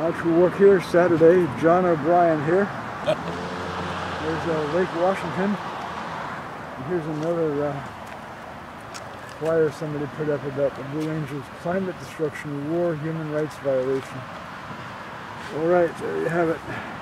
Out for work here Saturday. John O'Brien here. There's Lake Washington. And here's another flyer somebody put up about the Blue Angels: climate destruction, war, human rights violation. Alright, there you have it.